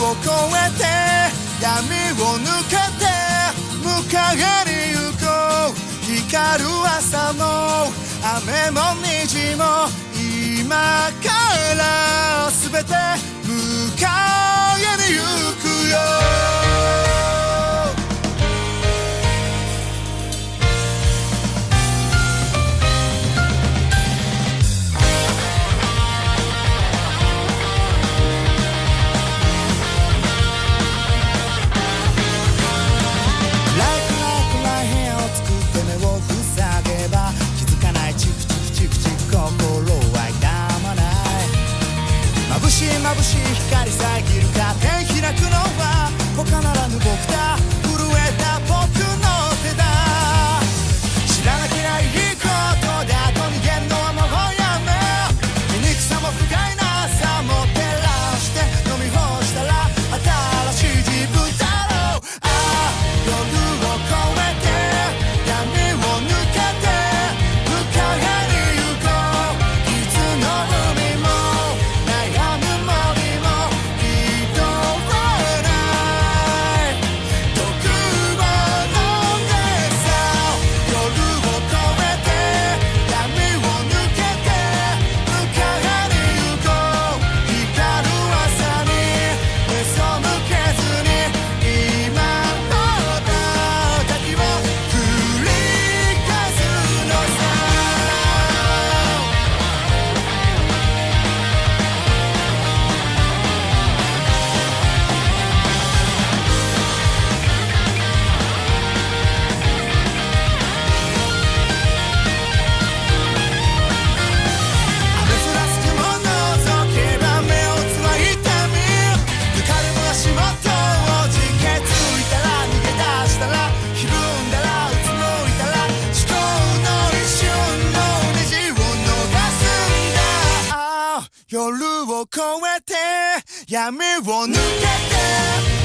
越えて闇を抜けて向かいに行こう。光る朝も雨も虹も今からすべて向かいに行くよ。眩しい光遮るカーテン開くのは他ならぬ僕だ。震えた僕の手だ。知らなきゃいいことだと逃げるのはもうやめ。醜さも不甲斐なさも照らして飲み干したら新しい自分だろう。ああ夜を越えて闇を抜けて向かいに行こう。いつの海も悩む夜を越えて闇を抜けて